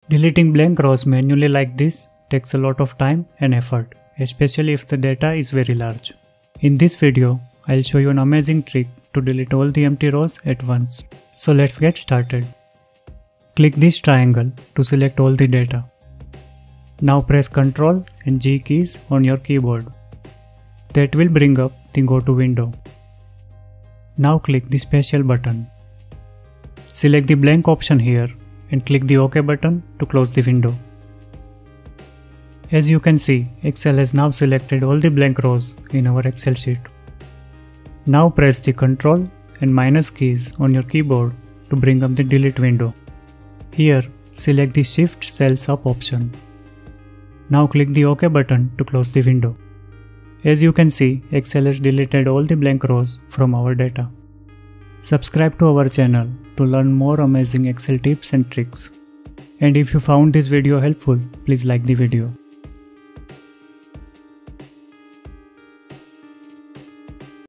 Deleting blank rows manually like this takes a lot of time and effort, especially if the data is very large. In this video, I'll show you an amazing trick to delete all the empty rows at once. So let's get started. Click this triangle to select all the data. Now press Ctrl and G keys on your keyboard. That will bring up the Go To window. Now click the Special button. Select the blank option here and click the OK button to close the window. As you can see, Excel has now selected all the blank rows in our Excel sheet. Now press the Ctrl and minus keys on your keyboard to bring up the Delete window. Here, select the Shift Cells Up option. Now click the OK button to close the window. As you can see, Excel has deleted all the blank rows from our data. Subscribe to our channel to learn more amazing Excel tips and tricks. And if you found this video helpful, please like the video.